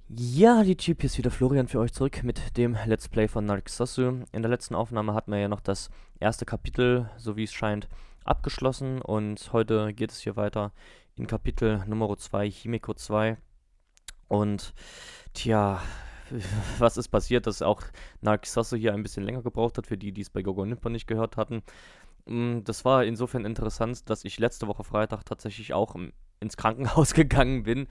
Ja, die Typ, hier ist wieder Florian für euch zurück mit dem Let's Play von Narsissu. In der letzten Aufnahme hatten wir ja noch das erste Kapitel, so wie es scheint, abgeschlossen. Und heute geht es hier weiter in Kapitel Nummer 2, Himeko 2. Und, tja, was ist passiert, dass auch Narsissu hier ein bisschen länger gebraucht hat, für die, die es bei Gogo Nippon nicht gehört hatten. Das war insofern interessant, dass ich letzte Woche Freitag tatsächlich auch ins Krankenhaus gegangen bin.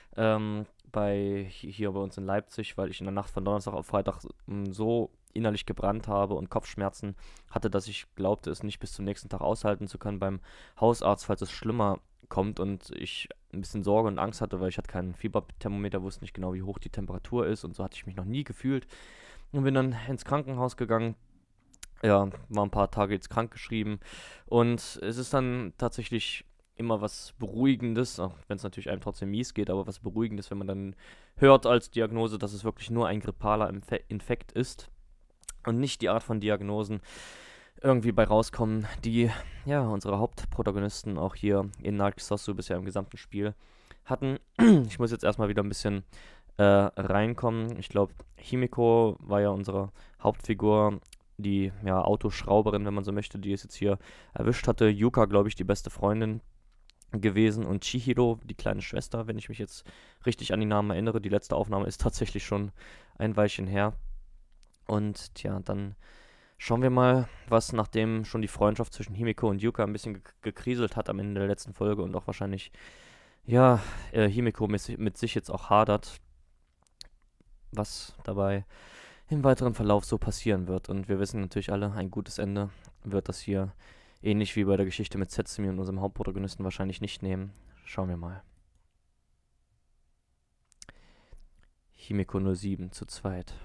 Hier bei uns in Leipzig, weil ich in der Nacht von Donnerstag auf Freitag so innerlich gebrannt habe und Kopfschmerzen hatte, dass ich glaubte, es nicht bis zum nächsten Tag aushalten zu können beim Hausarzt, falls es schlimmer kommt, und ich ein bisschen Sorge und Angst hatte, weil ich hatte keinen Fieberthermometer, wusste nicht genau, wie hoch die Temperatur ist, und so hatte ich mich noch nie gefühlt und bin dann ins Krankenhaus gegangen. Ja, war ein paar Tage jetzt krankgeschrieben, und es ist dann tatsächlich immer was Beruhigendes, auch wenn es natürlich einem trotzdem mies geht, aber was Beruhigendes, wenn man dann hört als Diagnose, dass es wirklich nur ein grippaler Infekt ist und nicht die Art von Diagnosen irgendwie bei rauskommen, die ja unsere Hauptprotagonisten auch hier in Narsissu bisher im gesamten Spiel hatten. Ich muss jetzt erstmal wieder ein bisschen reinkommen. Ich glaube, Himeko war ja unsere Hauptfigur, die Autoschrauberin, wenn man so möchte, die es jetzt hier erwischt hatte. Yuka, glaube ich, die beste Freundin gewesen, und Chihiro, die kleine Schwester, wenn ich mich jetzt richtig an die Namen erinnere. Die letzte Aufnahme ist tatsächlich schon ein Weilchen her. Und tja, dann schauen wir mal, was, nachdem schon die Freundschaft zwischen Himeko und Yuka ein bisschen gekriselt hat am Ende der letzten Folge und auch wahrscheinlich, Himeko mit sich jetzt auch hadert, was dabei im weiteren Verlauf so passieren wird. Und wir wissen natürlich alle, ein gutes Ende wird das hier ähnlich wie bei der Geschichte mit Setsumi und unserem Hauptprotagonisten wahrscheinlich nicht nehmen. Schauen wir mal. Himeko 07 zu zweit.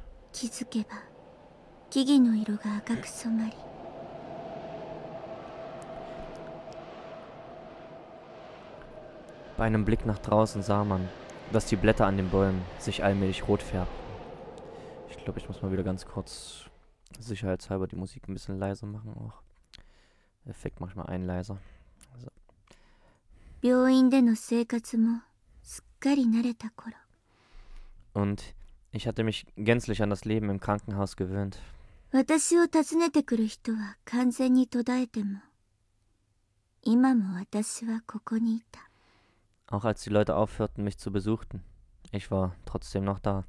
Bei einem Blick nach draußen sah man, dass die Blätter an den Bäumen sich allmählich rot färbten. Ich glaube, ich muss mal wieder ganz kurz sicherheitshalber die Musik ein bisschen leiser machen auch. Effekt mache ich mal einen leiser. So. Und ich hatte mich gänzlich an das Leben im Krankenhaus gewöhnt. Auch als die Leute aufhörten, mich zu besuchen, ich war trotzdem noch da.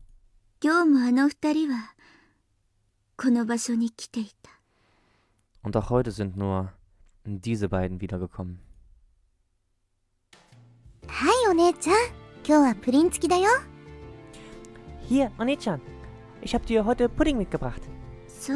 Und auch heute sind nur diese beiden wiedergekommen. Hi, One-chan. Heute ist Pudding da. Hier, One-chan. Ich habe dir heute Pudding mitgebracht. So.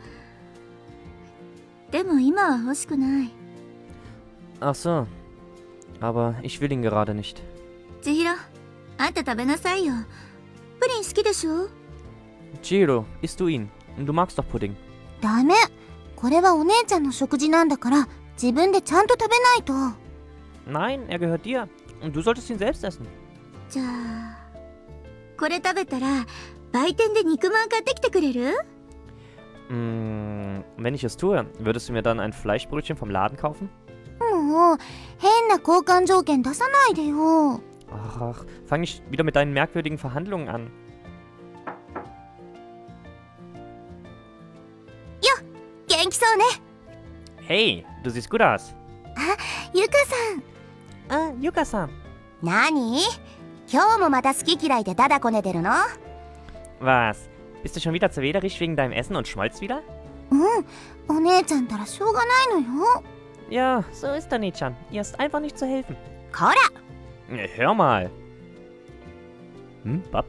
でも今は欲しくない。 Ach so. Aber ich will ihn gerade nicht. Chihiro, あんた食べなさいよ。プリン好きでしょ? Chihiro, isst du ihn? Du magst doch Pudding. ダメ。これはお姉ちゃんの食事なんだから、自分でちゃんと食べないと。 Nein, er gehört dir. Und du solltest ihn selbst essen. じゃあ、これ食べたら売店で肉まん買ってきてくれる? Wenn ich es tue, würdest du mir dann ein Fleischbrötchen vom Laden kaufen? もう、変な交換条件出さないでよ。 Ach, fang nicht wieder mit deinen merkwürdigen Verhandlungen an. 元気そうね。 Hey, du siehst gut aus. ゆかさん。 Ah, Yuka-san. 何? 今日もまた好き嫌いでダダこねてるの? Was? Bist du schon wieder zu wählerisch wegen deinem Essen und schmolzt wieder? お姉ちゃんたらしょうがないのよ。 Ja, so ist One-chan. Ihr ist einfach nicht zu helfen. こら! Hör mal. Bab?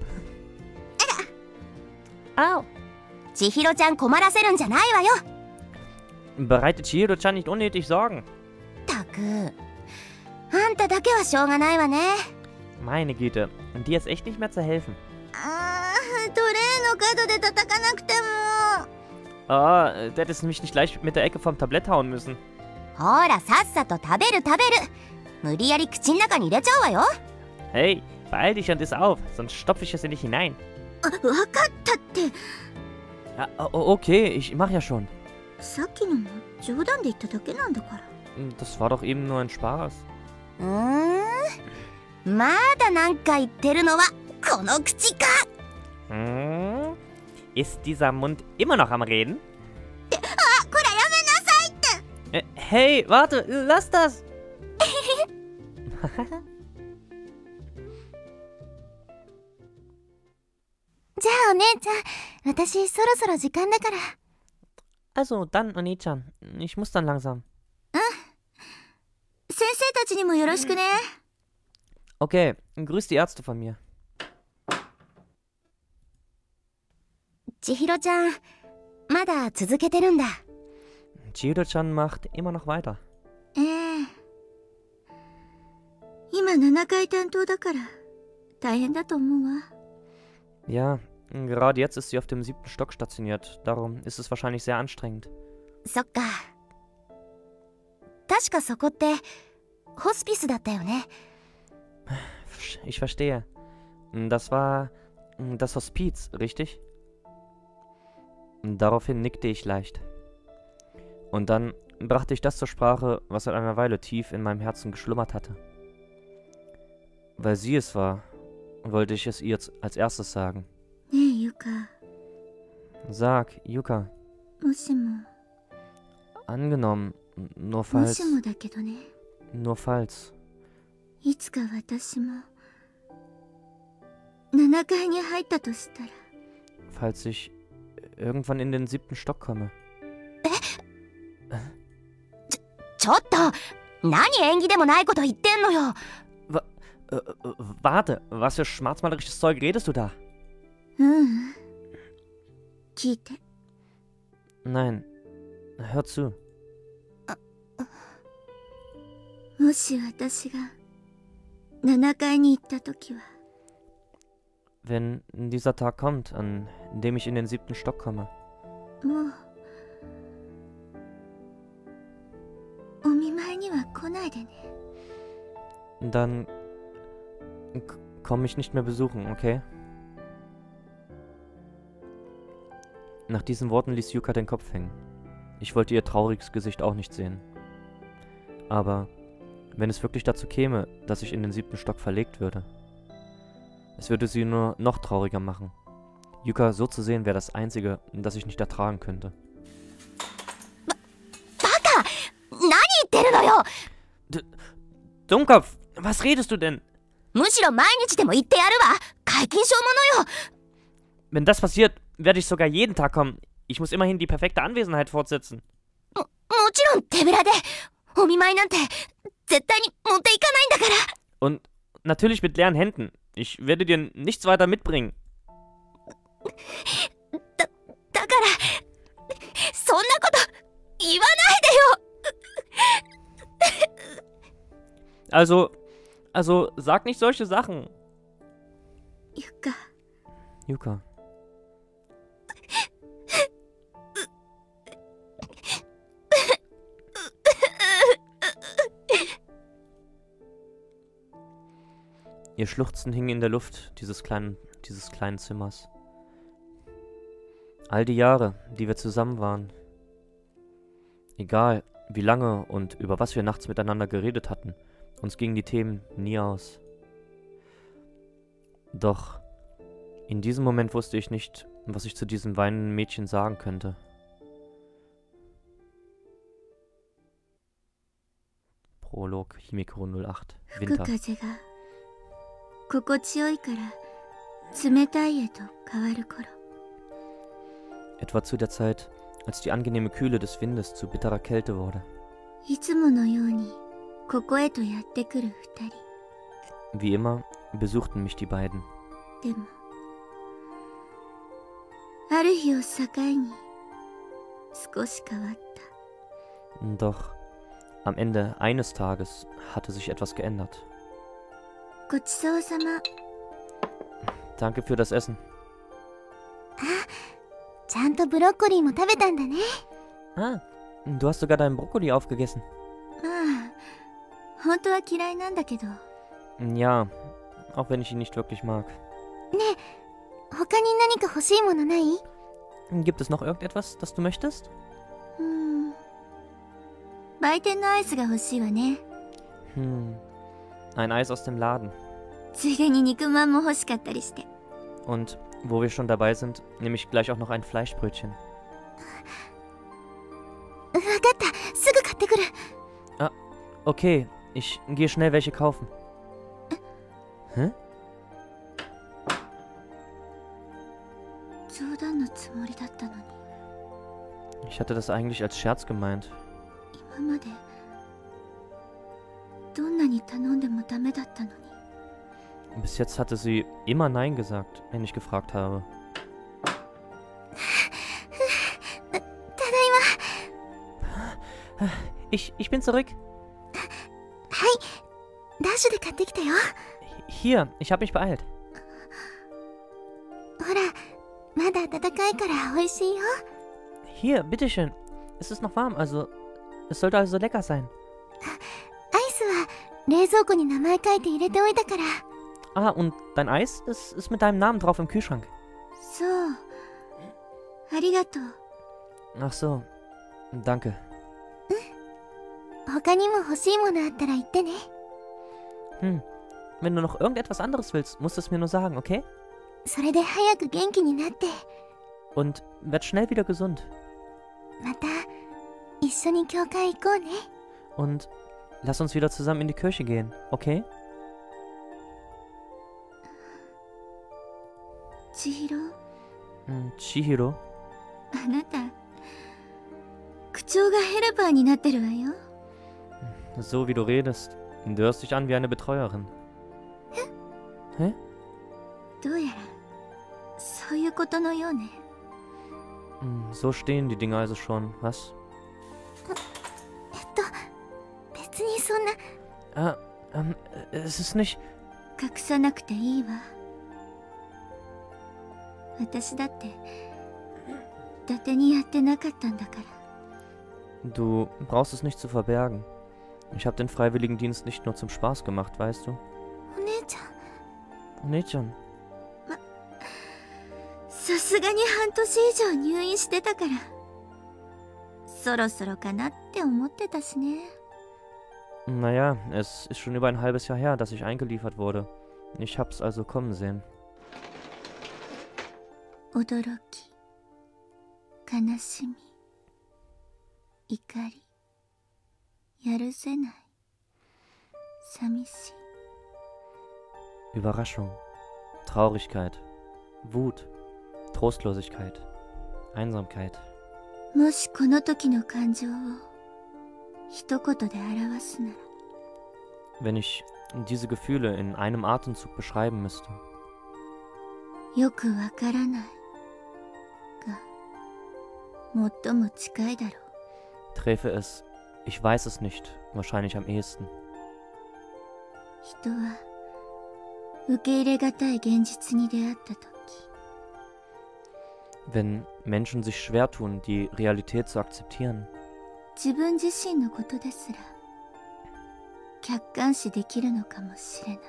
Au! 千尋ちゃん困らせるんじゃないわよ。 Bereitet Chihiro-chan nicht unnötig Sorgen. たく。あんただけはしょうがないわね。 Meine Güte, und dir ist echt nicht mehr zu helfen. トレイの角で叩かなくても。 Ah, du hättest mich nicht gleich mit der Ecke vom Tablett hauen müssen. ほら、さっさと食べる。無理やり口の中に入れちゃうわよ。 Hey, beeil dich und iss auf, sonst stopfe ich es in dich hinein. わかったって。 Ja, okay, ich mach ja schon. さっきのも冗談で言っただけなんだから。 Das war doch eben nur ein Spaß. まだなんか言ってるのはこの口か。 Hm? Ist dieser Mund immer noch am Reden? こらやめなさいって。 Hey, warte, lass das! じゃあお姉ちゃん、私そろそろ時間だから。 Also, dann, Oni-chan. Ich muss dann langsam. 先生たちにもよろしくね。 Okay, grüß die Ärzte von mir. 千尋ちゃん、まだ続けてるんだ。 Chihiro-chan macht immer noch weiter. 今7階担当だから大変だと思うわ。 Ja, gerade jetzt ist sie auf dem 7. Stock stationiert. Darum ist es wahrscheinlich sehr anstrengend. そっか。確かそこってホスピスだったよね。 Ich verstehe. Das war das Hospiz, richtig? Daraufhin nickte ich leicht. Und dann brachte ich das zur Sprache, was seit einer Weile tief in meinem Herzen geschlummert hatte. Weil sie es war, wollte ich es ihr als erstes sagen. ねえユカ、 Sag, Yuka, もしも angenommen, nur も falls, しもだけどね、 nur falls, いつか私も7階に入ったとしたら。 falls ich irgendwann in den 7. Stock komme. ちょっと何縁起でもないこと言ってんのよ。 Warte, was für schwarzmalerisches Zeug redest du da? 聞いて。 Nein, hör zu. もし私が7階に行った時は、 Wenn dieser Tag kommt, an dem ich in den 7. Stock komme, もうお見舞いには来ないでね。 dann komme ich nicht mehr besuchen, okay? Nach diesen Worten ließ Yuka den Kopf hängen. Ich wollte ihr trauriges Gesicht auch nicht sehen. Aber wenn es wirklich dazu käme, dass ich in den 7. Stock verlegt würde, es würde sie nur noch trauriger machen. Yuka so zu sehen wäre das Einzige, das ich nicht ertragen könnte. バカ！何言ってるのよ！ Dummkopf, was redest du denn? むしろ毎日でも言ってやるわ。解禁証ものよ。 Wenn das passiert, werde ich sogar jeden Tag kommen. Ich muss immerhin die perfekte Anwesenheit fortsetzen. もちろん手ぶらでお見舞いなんて絶対に持っていかないんだから。 Und natürlich mit leeren Händen. Ich werde dir nichts weiter mitbringen. だからそんなこと言わないでよ。 Also sag nicht solche Sachen. ゆか、 Yuka. Ihr Schluchzen hing in der Luft dieses kleinen Zimmers. All die Jahre, die wir zusammen waren. Egal, wie lange und über was wir nachts miteinander geredet hatten, uns gingen die Themen nie aus. Doch in diesem Moment wusste ich nicht, was ich zu diesem weinenden Mädchen sagen könnte. Prolog, Himekuro 08, 吹く Winter. 風が心地よいから冷たいへと変わる頃、 Etwa zu der Zeit, als die angenehme Kühle des Windes zu bitterer Kälte wurde. いつものようにここへとやってくる二人。 Wie immer besuchten mich die beiden. でもある日を境に少し変わった。 Doch am Ende eines Tages hatte sich etwas geändert. ごちそうさま。 Danke für das Essen. ちゃんとブロッコリーも食べたんだね。 Ah, du hast sogar deinen Brokkoli aufgegessen. まあ本当は嫌いなんだけど。 Ja, auch wenn ich ihn nicht wirklich mag. 他に何か欲しいものない？ Gibt es noch irgendetwas, das du möchtest? 売店のアイスが欲しいわね。 Ein Eis aus dem Laden. ついでに肉まんも欲しかったりして。 Und wo wir schon dabei sind, nehme ich gleich auch noch ein Fleischbrötchen. わかった、すぐ買ってくる。 Okay, ich gehe schnell welche kaufen. Hä? 冗談のつもりだったのに。 Ich hatte das eigentlich als Scherz gemeint. 今までどんなに頼んでもダメだったのに。 Bis jetzt hatte sie immer Nein gesagt, wenn ich gefragt habe. ただい Ich bin zurück. ま。はい、ダッシュで買ってきたよ。 Hier, ich habe mich beeilt. ほら、まだ温かいから美味しいよ。 Hier, bitteschön. Es ist noch warm, also es sollte also lecker sein. アイスは冷蔵庫に名前書いて入れておいたから。 Ah, und dein Eis ist mit deinem Namen drauf im Kühlschrank. そう。ありがとう。 Ach so, danke. 他にも欲しいものあったら言ってね。 Wenn du noch irgendetwas anderes willst, musst du es mir nur sagen, okay? それで早く元気になって、 Und werd schnell wieder gesund. また一緒に教会行こうね。 Und lass uns wieder zusammen in die Kirche gehen, okay? 千尋、 Chihiro? あなた口調がヘルパーになってるわよ。 So wie du redest, du hörst dich an wie eine Betreuerin. Hä? どうやらそういうことのようね。 So stehen die Dinge also schon, was? 別にそんな。 Es ist nicht... 隠さなくていいわ。私だって伊達にやってなかったんだから。 Du brauchst es nicht zu verbergen. Ich habe den Freiwilligendienst nicht nur zum Spaß gemacht, weißt du? お姉ちゃん、 Mädchen, さすがに半年以上入院してたから、そろそろかなって思ってたしね。 naja, es ist schon über ein halbes Jahr her, dass ich eingeliefert wurde. Ich hab's also kommen sehen. 驚き、悲しみ、怒り、やるせない、寂しい。 Überraschung, Traurigkeit, Wut, Trostlosigkeit, Einsamkeit. もしこの時の感情を一言で表すなら、 Wenn ich diese Gefühle in einem Atemzug beschreiben müsste, よくわからないが最も近いだろう。 träfe es, ich weiß es nicht, wahrscheinlich am ehesten. 人は受け入れがたい現実に出会った時、 Wenn Menschen sich schwer tun, die Realität zu akzeptieren, 自分自身のことですら客観視できるのかもしれない。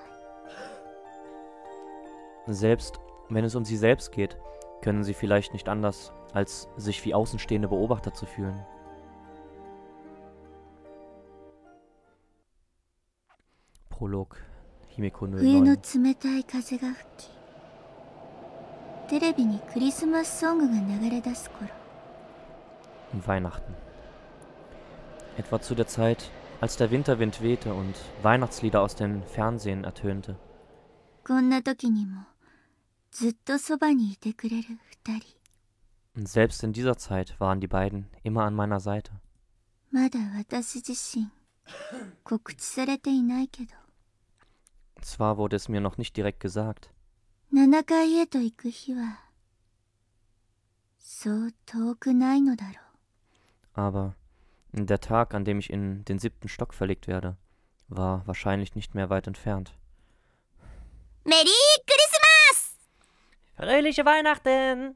selbst wenn es um sie selbst geht, können sie vielleicht nicht anders, als sich wie außenstehende Beobachter zu fühlen. Prolog, Himeko 冬の 09. 冷たい風が吹き、テレビにクリスマスソングが流れ出す頃、 Weihnachten. Etwa zu der Zeit, als der Winterwind wehte und Weihnachtslieder aus den Fernsehen ertönte. こんな時にもずっとそばにいてくれる二人。 Und selbst in dieser Zeit waren die beiden immer an meiner Seite. まだ私自身告知されていないけど、 Zwar wurde es mir noch nicht direkt gesagt, 7階へと行く日はそう遠くないのだろう。 aber der Tag, an dem ich in den 7. Stock verlegt werde, war wahrscheinlich nicht mehr weit entfernt. メリークリスマス！ Fröhliche Weihnachten!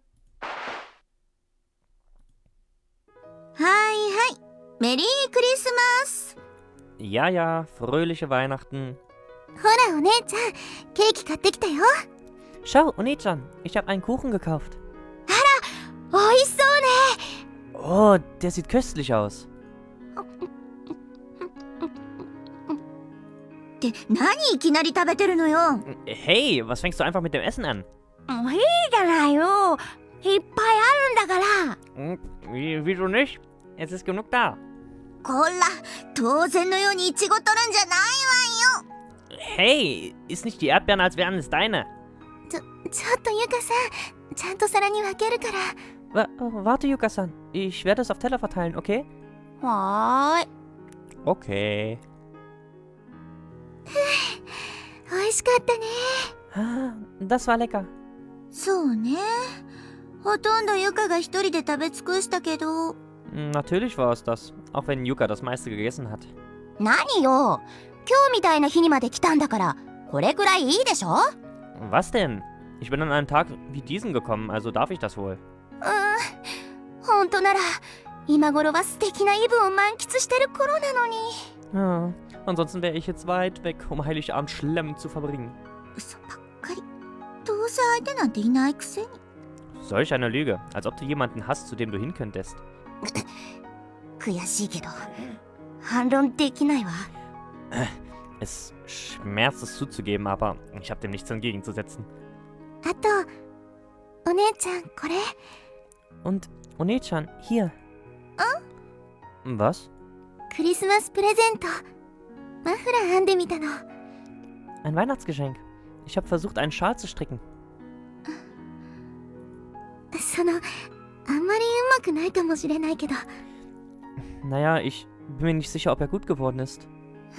はいはい、メリークリスマス！ Ja, ja, fröhliche Weihnachten. ほらお姉ちゃん、ケーキ買ってきたよ。 Schau, Oni-chan, ich habe einen Kuchen gekauft. おいしそうね。 Oh, der sieht köstlich aus. でって何いきなり食べてるのよ。 Hey, was fängst du einfach mit dem Essen an? もういいじゃないよ。いっぱいあるんだから。 Wieso nicht? Es ist genug da. こら、当然のようにイチゴ取るんじゃないわよ。 Hey, iss nicht die Erdbeeren, als wären es deine. ちょっとゆかさん、ちゃんと皿に分けるから。 Warte, Yuka-san. Ich werde es auf Teller verteilen, okay? はーい。 Okay. 美味しかったね。 Ah, das war lecker. そうね。ほとんどゆかが一人で食べ尽くしたけど。 Natürlich war es das, auch wenn Yuka das meiste gegessen hat. 何よ。今日みたいな日にまで来たんだから、これくらいいいでしょ？ Was denn? Ich bin an einem Tag wie diesen gekommen, also darf ich das wohl. 本当なら、今頃は素敵なイブを満喫してる頃なのに。 Ja, ansonsten wäre ich jetzt weit weg, um Heiligabend schlemmend zu verbringen. 嘘ばっかり。どうせ相手なんていないくせに。 Solch eine Lüge, als ob du jemanden hast, zu dem du hin könntest. 悔しいけど、反論できないわ。 Es schmerzt es zuzugeben, aber ich habe dem nichts entgegenzusetzen. あと、お姉ちゃんこれ。 Und One-chan, hier. Was? クリスマスプレゼント。マフラー編んでみたの。 Ein Weihnachtsgeschenk. Ich habe versucht, einen Schal zu stricken. あんまりうまくないかもしれないけど。 Naja, ich bin mir nicht sicher, ob er gut geworden ist.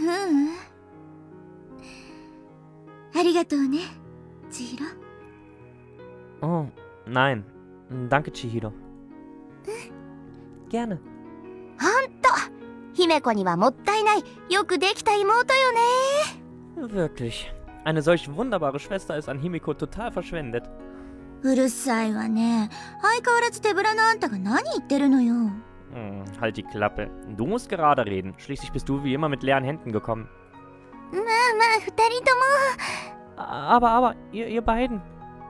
ありがとうね、千尋。 Oh, nein. Danke, Chihiro. Gerne. ほんと、姫子にはもったいない、よくできた妹よね。 Wirklich. Eine solch wunderbare Schwester ist an Himiko total verschwendet. うるさいわね。相変わらず手ぶらのあんたが何言ってるのよ。 Halt die Klappe. Du musst gerade reden. Schließlich bist du wie immer mit leeren Händen gekommen. まあ二人とも。 Aber, ihr beiden.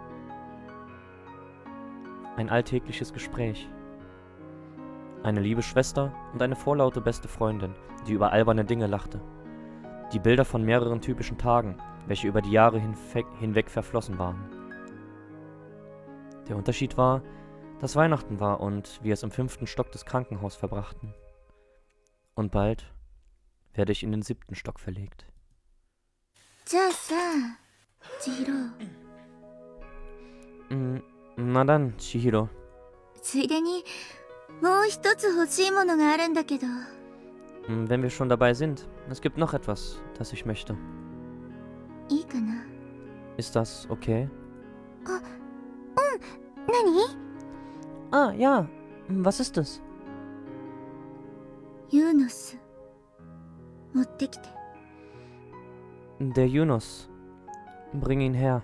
Ein alltägliches Gespräch. Eine liebe Schwester und eine vorlaute beste Freundin, die über alberne Dinge lachte. Die Bilder von mehreren typischen Tagen, welche über die Jahre hinweg verflossen waren. Der Unterschied war, dass Weihnachten war und wir es im 5. Stock des Krankenhauses verbrachten. Und bald werde ich in den 7. Stock verlegt. じゃあさ、千尋。 Na dann, Chihiro. ついでに、もう一つ欲しいものがあるんだけど。 Wenn wir schon dabei sind, es gibt noch etwas, das ich möchte. いいかな？ Ist das okay? 何？ Ah, ja. Was ist es? ユーノス。持ってきて。 Der Yunus. Bring ihn her.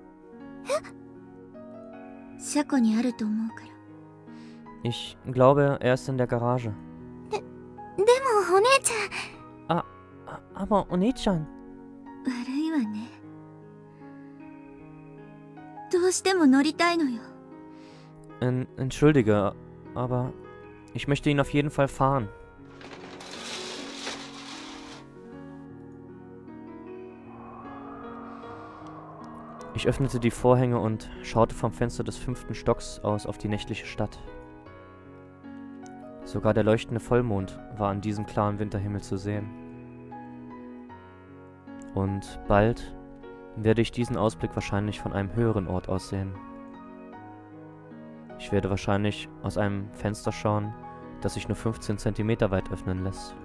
車庫にあると思うから。 Ich glaube, er ist in der Garage. でもお姉ちゃん。 Aber One-chan. 悪いわね。どうしても乗りたいのよ。 Entschuldige, aber ich möchte ihn auf jeden Fall fahren. Ich öffnete die Vorhänge und schaute vom Fenster des 5. Stocks aus auf die nächtliche Stadt. Sogar der leuchtende Vollmond war an diesem klaren Winterhimmel zu sehen. Und bald werde ich diesen Ausblick wahrscheinlich von einem höheren Ort aus sehen. Ich werde wahrscheinlich aus einem Fenster schauen, das sich nur 15 Zentimeter weit öffnen lässt.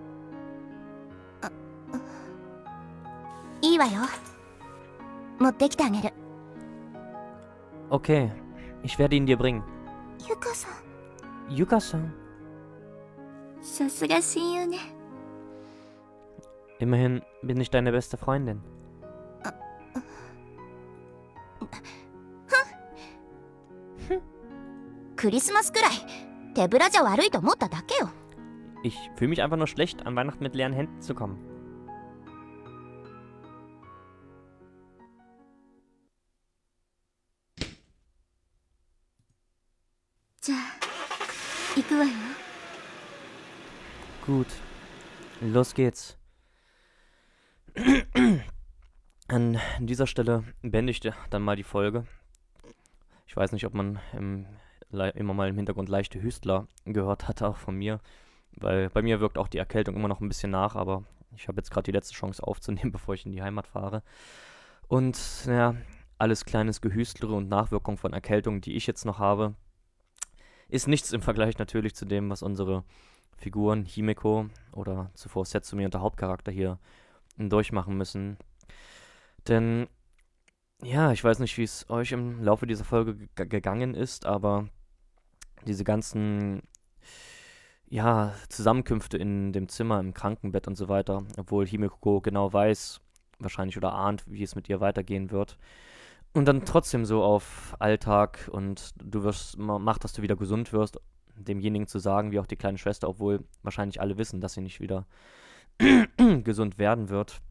いいわよ。持ってきてあげる。 Okay, ich werde ihn dir bringen. ゆかさん。 Yuka-san. さすが親友ね。 Immerhin bin ich deine beste Freundin. クリスマスくらい手ぶらじゃ悪いと思っただけよ。 Ich fühle mich einfach nur schlecht, an Weihnachten mit leeren Händen zu kommen. じゃあ、行くわよ。 Gut, los geht's. An dieser Stelle beende ich dann mal die Folge. Ich weiß nicht, ob man immer mal im Hintergrund leichte Hüstler gehört hatte, auch von mir. Weil bei mir wirkt auch die Erkältung immer noch ein bisschen nach, aber ich habe jetzt gerade die letzte Chance aufzunehmen, bevor ich in die Heimat fahre. Und naja, alles kleines Gehüstlere und Nachwirkung von Erkältung, die ich jetzt noch habe, ist nichts im Vergleich natürlich zu dem, was unsere Figuren Himeko oder zuvor Setsumi und der Hauptcharakter hier durchmachen müssen. Denn, ja, ich weiß nicht, wie es euch im Laufe dieser Folge gegangen ist, aber diese ganzen, ja, Zusammenkünfte in dem Zimmer, im Krankenbett und so weiter, obwohl Himeko genau weiß, wahrscheinlich oder ahnt, wie es mit ihr weitergehen wird. Und dann trotzdem so auf Alltag und mach, dass du wieder gesund wirst, demjenigen zu sagen, wie auch die kleine Schwester, obwohl wahrscheinlich alle wissen, dass sie nicht wieder gesund werden wird.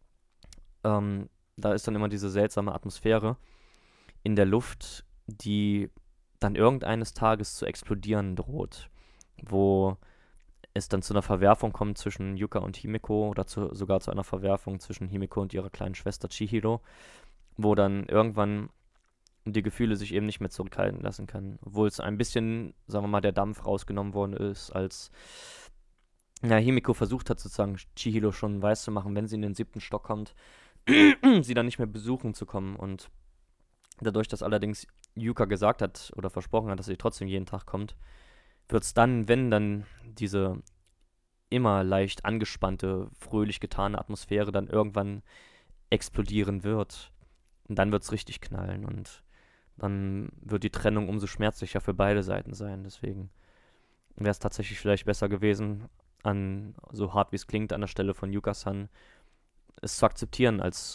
Da ist dann immer diese seltsame Atmosphäre in der Luft, die dann irgendeines Tages zu explodieren droht, wo es dann zu einer Verwerfung kommt zwischen Yuka und Himeko oder sogar zu einer Verwerfung zwischen Himeko und ihrer kleinen Schwester Chihiro, wo dann irgendwann die Gefühle sich eben nicht mehr zurückhalten lassen können, obwohl es ein bisschen, sagen wir mal, der Dampf rausgenommen worden ist, als Himeko versucht hat, sozusagen Chihiro schon weiß zu machen, wenn sie in den 7. Stock kommt, sie dann nicht mehr besuchen zu kommen. Und dadurch, dass allerdings Yuka gesagt hat oder versprochen hat, dass sie trotzdem jeden Tag kommt, wird es dann, wenn dann diese immer leicht angespannte, fröhlich getane Atmosphäre dann irgendwann explodieren wird. Und dann wird es richtig knallen und dann wird die Trennung umso schmerzlicher für beide Seiten sein. Deswegen wäre es tatsächlich vielleicht besser gewesen, so hart wie es klingt, an der Stelle von Yuka-san, es zu akzeptieren, als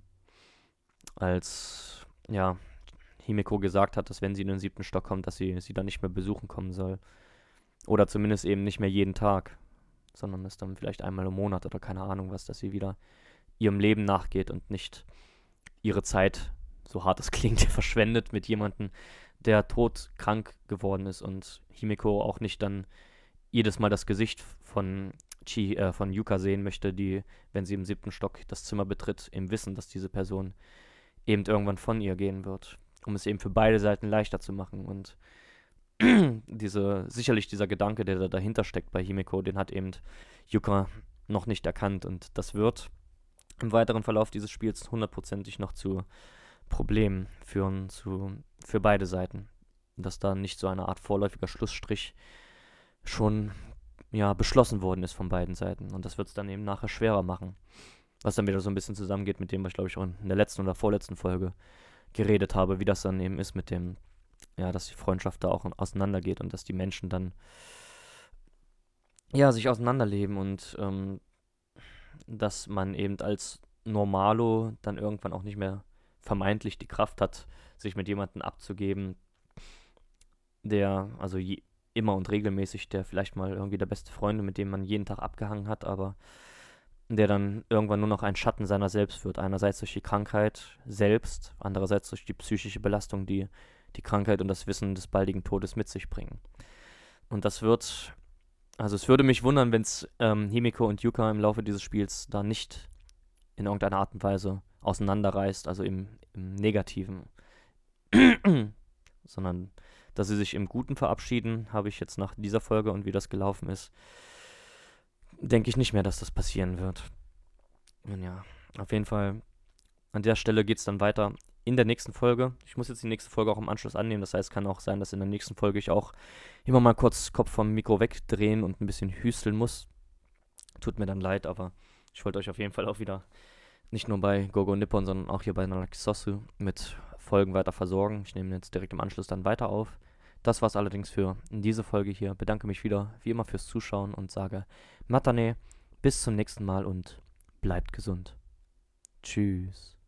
ja, Himeko gesagt hat, dass wenn sie in den 7. Stock kommt, dass sie dann nicht mehr besuchen kommen soll. Oder zumindest eben nicht mehr jeden Tag, sondern es dann vielleicht einmal im Monat oder keine Ahnung was, dass sie wieder ihrem Leben nachgeht und nicht ihre Zeit, so hart es klingt, verschwendet mit jemandem, der todkrank geworden ist und Himeko auch nicht dann jedes Mal das Gesicht von Yuka sehen möchte, die, wenn sie im 7. Stock das Zimmer betritt, im Wissen, dass diese Person eben irgendwann von ihr gehen wird, um es eben für beide Seiten leichter zu machen. Und sicherlich dieser Gedanke, der da dahinter steckt bei Himeko, den hat eben Yuka noch nicht erkannt und das wird im weiteren Verlauf dieses Spiels hundertprozentig noch zu Problemen führen für beide Seiten. Dass da nicht so eine Art vorläufiger Schlussstrich schon beschlossen worden ist von beiden Seiten. Und das wird es dann eben nachher schwerer machen. Was dann wieder so ein bisschen zusammengeht mit dem, was ich glaube ich auch in der letzten oder vorletzten Folge geredet habe, wie das dann eben ist mit dem, dass die Freundschaft da auch auseinandergeht und dass die Menschen dann sich auseinanderleben und dass man eben als Normalo dann irgendwann auch nicht mehr vermeintlich die Kraft hat, sich mit jemandem abzugeben, der, also immer und regelmäßig, der vielleicht mal irgendwie der beste Freund, mit dem man jeden Tag abgehangen hat, aber der dann irgendwann nur noch ein Schatten seiner selbst wird. Einerseits durch die Krankheit selbst, andererseits durch die psychische Belastung, die die Krankheit und das Wissen des baldigen Todes mit sich bringen. Und das wird, also es würde mich wundern, wenn es Himeko und Yuka im Laufe dieses Spiels da nicht in irgendeiner Art und Weise auseinanderreißt, also im Negativen, sondern dass sie sich im Guten verabschieden, habe ich jetzt nach dieser Folge und wie das gelaufen ist, denke ich nicht mehr, dass das passieren wird. Und ja, auf jeden Fall, an der Stelle geht es dann weiter in der nächsten Folge. Ich muss jetzt die nächste Folge auch im Anschluss annehmen, das heißt, es kann auch sein, dass in der nächsten Folge ich auch immer mal kurz Kopf vom Mikro wegdrehen und ein bisschen hüsteln muss. Tut mir dann leid, aber ich wollte euch auf jeden Fall auch wieder nicht nur bei Gogo Nippon, sondern auch hier bei Nanakisosu mit Folgen weiter versorgen. Ich nehme jetzt direkt im Anschluss dann weiter auf. Das war's allerdings für diese Folge hier. Bedanke mich wieder, wie immer, fürs Zuschauen und sage Matane, bis zum nächsten Mal und bleibt gesund. Tschüss.